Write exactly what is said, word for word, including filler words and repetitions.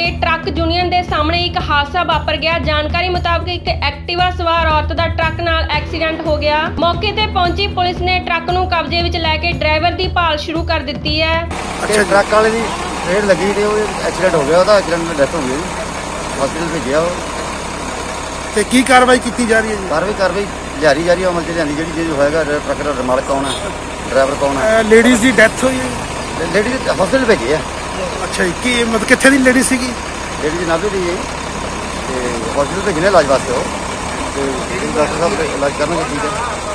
Truck union के सामने एक हादसा वापर गया। जानकारी मुताबिक एक एक्टिवा सवार औरत का ट्रक नाल एक्सीडेंट हो गया। मौके ते पहुंची पुलिस ने ट्रक नूं कब्जे विच लैके ड्राइवर की भाल शुरू कर दी है। अच्छा, ट्रक वाले की रेड लगी थी, एक्सीडेंट हो गया, एक्सीडेंट में डेथ हो गई, हॉस्पिटल भेजा। ते की कार्रवाई की जा रही है? कार्रवाई कार्रवाई जारी जारी अमल च लियांदी जी जो होएगा। ट्रक का मालक कौन है, ड्राइवर कौन है? लेडीज की डेथ हुई है? लेडीज हॉस्पिटल भेजे है। अच्छा जी, की मतलब कितने दी लेडीज सी? लेडीज नाभे दी है, हॉस्पिटल भेजने इलाज वास्ते हो, डॉक्टर साहब इलाज करना ठीक है।